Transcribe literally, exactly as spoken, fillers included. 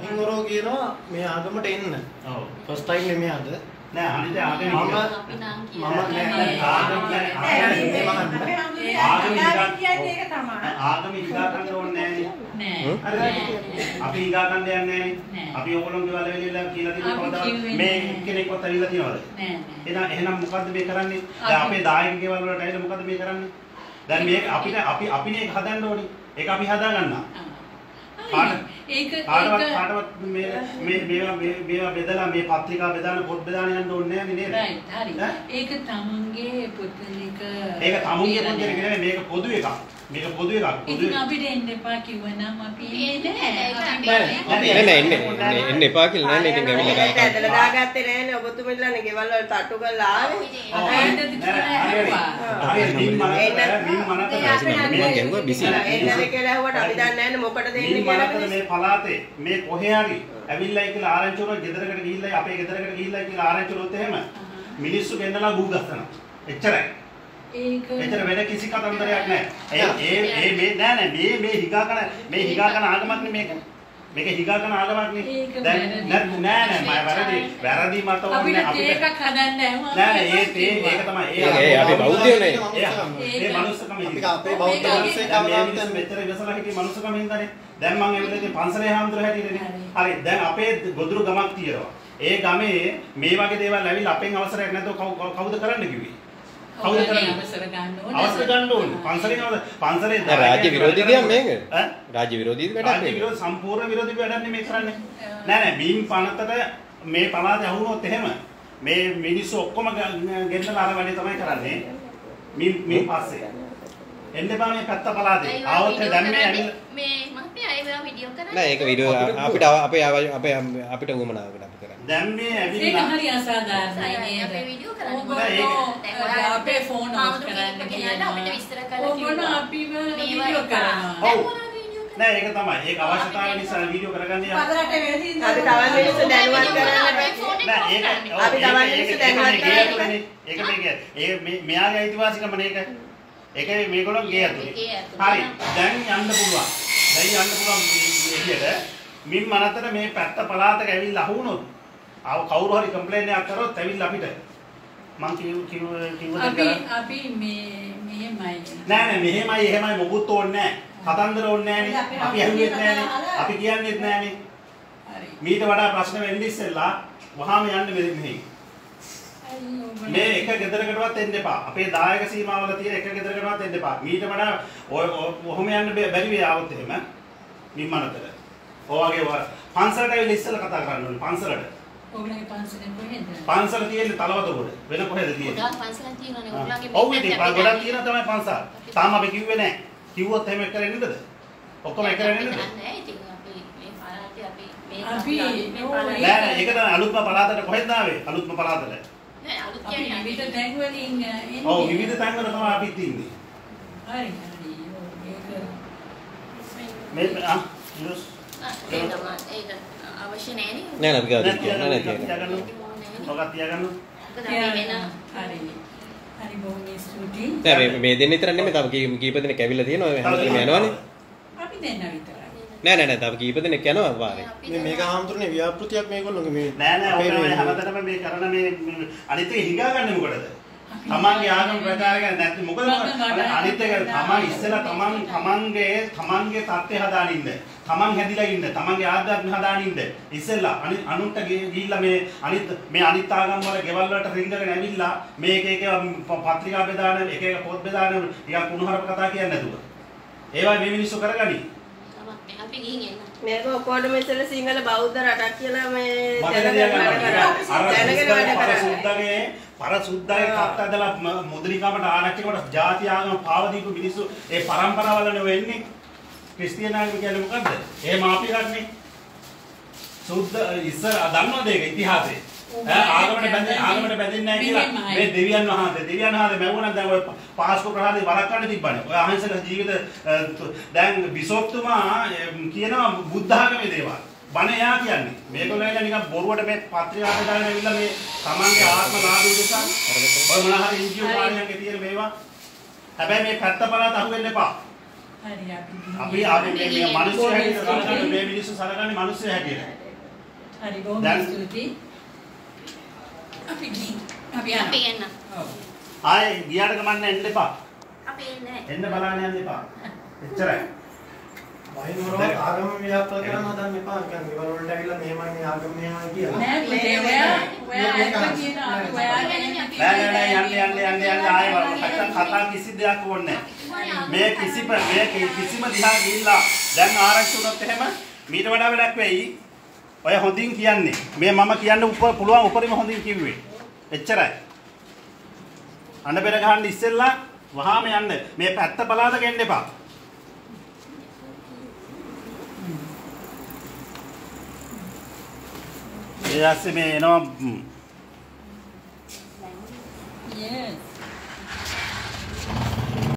අකින්වරෝ කියනවා මේ ආගමට එන්න. ඔව්. ෆස්ට් ටයිම් නෙමෙයි අද. නෑ අනිත් ආගම මම අපි නම් කියන්නේ ආගම කියන්නේ ආගම කියන්නේ ඒක තමයි. ආගම ඉගා ගන්න ඕනේ නෑනේ. නෑ. අපි ඉගා ගන්න යන්නේ නෑනේ. අපි ඕගොල්ලෝගේ වල වෙලෙලා කියලා තියෙන කවදාවත් මේ කෙනෙක්වත් ඇවිල්ලා තියනවද? නෑ. එහෙනම් එහෙනම් මොකද්ද මේ කරන්නේ? දැන් අපේ දායකගේ වල වලට ඇවිල්ලා මොකද්ද මේ කරන්නේ? දැන් මේක අපිට අපි අපිනේ ඒක හදන්න ඕනේ. ඒක අපි හදා ගන්නවා. ඒක කාටවත් කාටවත් මේ මේ මේවා මේවා බෙදලා මේ පත්‍රිකා බෙදාන පොත් බෙදාන යන්න ඕනේ නෑනේ නේද? රයිට් හරි. ඒක තමුන්ගේ පොතේක ඒක තමුන්ගේ පොතේ නෙමෙයි මේක පොදු එකක්. මේක පොදු එකක්. ඉතින් අපිට එන්න එපා කිව්වනම් අපි එන්නේ නෑ. නෑ නෑ එන්න එන්න එපා කියලා නෑනේ ඉතින් ගවිලා ගන්න. ඇදලා දාගත්තේ නෑනේ ඔබතුමිලානේ ගෙවල් වල තට්ටු කරලා ආවේ. ආයෙත් කිව්වා. හරි මින් මනත මින් මනත මම ගැහුවා බිසි. එන්නේ කියලා ඇහුවට අපි දන්නේ නෑනේ මොකටද එන්නේ කියලා. මේ පළාතේ මේ කොහේ හරි ඇවිල්ලායි කියලා ආරංචි වුණා ගෙදරකට ගිහිල්ලා අපේ ගෙදරකට ගිහිල්ලා කියලා ආරංචි වුණොත් එහෙම මිනිස්සු ගෙන්නලා ගූ ගස්සනවා. එච්චරයි. ඒක එතන වෙන කිසි කතන්දරයක් නැහැ. ඒ ඒ ඒ මේ නෑ නෑ මේ මේ හිගා කන මේ හිගා කන ආගමක් නේ මේක. මේක හිගා කන ආගමක් නේ. දැන් නෑ නෑ මම වැරදි වැරදි මත ඕනේ අපිට ඒකක් හදන්න නෑ නෑ ඒ ඒ ඒක තමයි. ඒ අපි බෞද්ධයෝ නේ. ඒ මනුස්සකම අපි අපේ බෞද්ධ මිනිස්සෙක් මෙතර ඉවසලා හිටිය මනුස්සකම හින්දානේ. දැන් මම ඇවිල්ලා ඉතින් පන්සලේ හාමුදුර හැටියටනේ. හරි දැන් අපේ ගොදුරු ගමක් තියෙනවා. ඒ ගමේ මේ වගේ දේවල් ඇවිල්ලා අපෙන් අවසරයක් නැතුව කවුද කරන්න කිව්වේ? කවුද කරන්නේ? අවසර ගන්න ඕනේ. අවසර ගන්න ඕනේ. පන්සලේ නේද? පන්සලේ රාජ්‍ය විරෝධී දෙයක් මේක. ඈ? රාජ්‍ය විරෝධී වැඩක් මේක. රාජ්‍ය විරෝධී සම්පූර්ණ විරෝධී වැඩක් නේ මේ කරන්නේ. නෑ නෑ බීම් පනතට මේ පළාතේ අහුනොත් එහෙම මේ මිනිස්සු ඔක්කොම ගෙන්නලා අර වැඩේ තමයි කරන්නේ. මේ මේ පස්සේ. එන්න බෑ මේ පැත්ත පළාතේ. ආවොත් දැන් මේ ඇවිල්ලා මේ මහත්මයා ඒවා වීඩියෝ කරන්නේ. නෑ ඒක වීඩියෝ අපිට අපේ අපේ අපිට උවමනාවකට අපි කරන්නේ. දැන් මේ ඇවිල්ලා ඒක හරි අසාධාරණයි නේද? අපේ වීඩියෝ කරන්නේ. අපේ ෆෝන් ඔෆ් කරන්න කියලා අපිට විස්තර කරලා කිව්වා. අපිව වීඩියෝ කරනවා. ඔව්. නෑ ඒක තමයි. ඒක අවශ්‍යතාවය නිසා වීඩියෝ කරගන්නේ. පදරට වෙලදී අපි තවත් මිනිස්සු දැනුවත් කරන්න නෑ ඒක අපි තවත් මිනිස්සු දැනුවත් කරන්න. ඒක මේක ඒ මෙයාගේ අයිතිවාසිකම නේක. ඒකේ මේගොල්ලෝ ගේ ඇතුලේ. හරි. දැන් යන්න පුළුවන්. දැන් යන්න පුළුවන් එළියට. මින් මනතර මේ පැත්ත පළාතක ඇවිල්ලා අහුනොත් ආව කවුරු හරි කම්ප්ලේන් එකක් කරොත් ඇවිල්ලා අපිට මං කිව් කිව් කිව්වද කරා අපි මේ මෙහෙමයි නෑ නෑ මෙහෙමයි එහෙමයි මොකුත් ඕනේ නෑ කතන්දර ඕනේ නෑනේ අපි ඇහුවෙත් නෑනේ අපි කියන්නේත් නෑනේ හරි මීට වඩා ප්‍රශ්න වෙන්නේ ඉස්සෙල්ලා වහාම යන්න මෙහෙ මේ එක ගෙදරකටවත් එන්න එපා අපේ දායක සීමාවල තියෙන එක ගෙදරකටවත් එන්න එපා මීට වඩා ඔහොම යන්න බැරි වෙයි ආවොත් එහෙම මින් මනතර ඔයගේ පන්සලට ඇවිල්ලා ඉස්සෙල්ලා කතා කරන්න ඕනේ පන්සලට. ඔයගොල්ලෝගේ පන්සලෙන් කොහෙද? පන්සල තියෙන්නේ තලවතගොඩ. වෙන කොහෙද තියෙන්නේ? ගොඩක් පන්සලක් තියෙනවානේ. ඔයගොල්ලෝගේ ඔව් ඉතින් ගොඩක් තියෙනවා තමයි පන්සල්. තාම අපි කිව්වේ නැහැ. කිව්වොත් එහෙම කරන්නේ නැද්ද? ඔක්කොම එක කරන්නේ නැද්ද? නැහැ ඉතින් අපි මේ පළාතේ අපි මේ අපි නෑ නෑ ඒක තමයි අලුත්ම පළාතට කොහෙන්ද ආවේ? අලුත්ම පළාතට. නෑ අලුත් කියන්නේ විවිධ තැන් වලින් එන්නේ. ඔව් විවිධ තැන් වල තමයි අපි ඉන්නේ. හරි හරි. ඒක මේ ආ යස් ඒක ඒක අවශ්‍ය නැහැ නේ නෑ නෑ අපි ගාව තියන්න නෑ තියන්න ඔක තියාගන්න හරි හරි බොහොම ස්තුතියි දැන් මේ මේ දෙන්න විතර නෙමෙයි තව කීප දෙනෙක් ඇවිල්ලා තියෙනවා හැමදේම යනවනේ අපි දෙන්න විතරයි නෑ නෑ නෑ තව කීප දෙනෙක් යනවා වාරේ මේ මේක ආම්තුරුනේ ව්‍යාපෘතියක් මේගොල්ලෝගේ මේ නෑ නෑ ඔය හැමදේම මේ කරන මේ අනිත් එක හිඟා ගන්න මොකටද තමන්ගේ ආගම ප්‍රචාර කරන්නේ නැත්නම් මොකද අනිත් එක තමන් ඉස්සෙල්ලා තමන් තමන්ගේ තමන්ගේ தත්ත්වය හදාගෙන ඉන්න තමන් හැදිලා ඉන්න තමන්ගේ ආධ්‍යාත්මය හදාගෙන ඉන්න ඉස්සෙල්ලා අනිත් අනුන්ට ගිහිල්ලා මේ අනිත් මේ අනිත් ආගම් වල ගෙවල් වලට රින්ගගෙන ඇවිල්ලා මේක එක පත්‍රිකා බෙදාන එක එක පොත් බෙදාන ටිකක් කුණුහරුප කතා කියන්නේ නැතුව ඒවා මේ මිනිස්සු කරගනි අපි ගිහින් එන්න මේක ඔක්කොටම ඉතල සිංහල බෞද්ධ රටක් කියලා මේ දැනගෙන වැඩ කරන්නේ පරසුද්දාගේ කප්ප ඇදලා මුද්‍රිකාවට ආරක්ෂකවට ಜಾති ආගම පාව දීපු මිනිස්සු ඒ පරම්පරාවලනේ වෙන්නේ ක්‍රිස්තියානි කියන්නේ මොකද්ද? එහෙම අපි ගන්නේ සුද්ධ ඉස්සර දන්නවද ඒක ඉතිහාසයේ? ඈ ආගමකට බැඳෙන්නේ ආගමකට බැඳෙන්නේ නැහැ කියලා මේ දෙවියන් වහන්සේ දෙවියන් වහන්සේ මැවුණා දැන් ඔය පාස්කෝ ප්‍රහාරේ වළක්වන්න තිබ්බනේ. ඔය අහිංසක ජීවිත දැන් බිෂොප්තුමා කියනවා බුද්ධ ආගමේ දේවල්. බණ එයා කියන්නේ මේගොල්ලෝ නේද නිකන් බොරුවට මේ පත්‍රිකාවට දාගෙන ඇවිල්ලා මේ තමන්ගේ ආත්ම ලාභය උදෙසා ඔය මොන හරි එන්ජියෝ කාර්යයන්ගේ තියෙන මේවා හැබැයි මේ පැත්ත පළාත අහු වෙන්න එපා අපි අපි මේ මිනිස්සු හැටියට සලකන්නේ මේ මිනිස්සු සලකන්නේ මිනිස්සු හැටියට. හරි බොහොම ස්තුතියි. අපි ගිහින් අපි යන්න. අපි එන්න. ඔව්. ආයේ ගියාට ගමන් එන්න එපා. අපි එන්නේ. එන්න බලන්න යන්න එපා. එච්චරයි. වයින්වරව ආගම ව්‍යාප්ත කරන හදන්න එපා. නිකන් ගෙවල් වලට ඇවිල්ලා මෙහෙමයි ආගම මෙහෙමයි කියලා. නෑ පුතේ ඔයා ඔයා අයිප කියන අපි ඔයාගෙන නෑ නෑ යන්න යන්න යන්න යන්න ආයේ බලන්න. නැත්තම් කතා කිසි දෙයක් ඕනේ නෑ. මේ කිසි මේ කිසිම දිහා ගිහිල්ලා දැන් ආරංචි වුණොත් එහෙම මීට වඩා වැඩක් වෙයි. ඔය හොඳින් කියන්නේ. මේ මම කියන්න පුළුවන් උපරිම හොඳින් කිව්වේ. එච්චරයි. අඬ බෙර ගහන්න ඉස්සෙල්ලා වහාම යන්න. මේ පැත්ත බලාද ගෙන්න එපා. ඒ ඇස්සේ මේ එනවා. yes